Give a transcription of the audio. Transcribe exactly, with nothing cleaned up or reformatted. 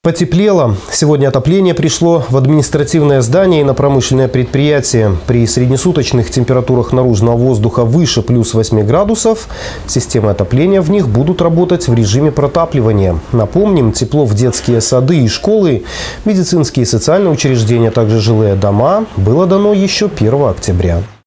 Потеплело. Сегодня отопление пришло в административное здание и на промышленное предприятие. При среднесуточных температурах наружного воздуха выше плюс восьми градусов системы отопления в них будут работать в режиме протапливания. Напомним, тепло в детские сады и школы, медицинские и социальные учреждения, а также жилые дома было дано еще первого октября.